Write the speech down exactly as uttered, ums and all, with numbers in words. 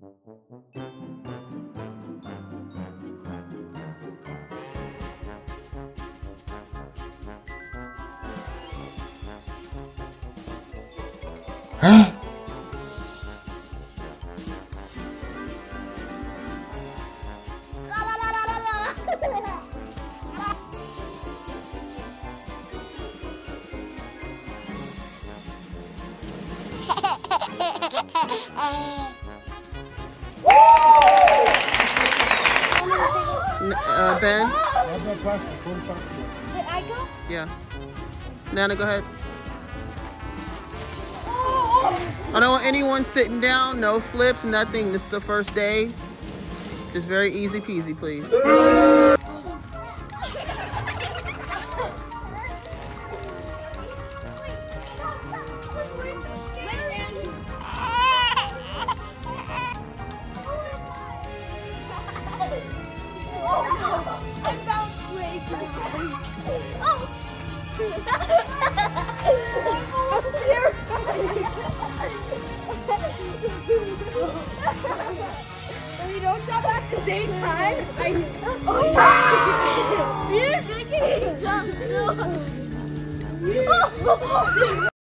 Uh, Ben? Did I go? Yeah. Nana, go ahead. I don't want anyone sitting down, no flips, nothing. This is the first day. Just very easy peasy, please. I found great. Oh. We don't jump at the same time. I, oh. You're making me jump.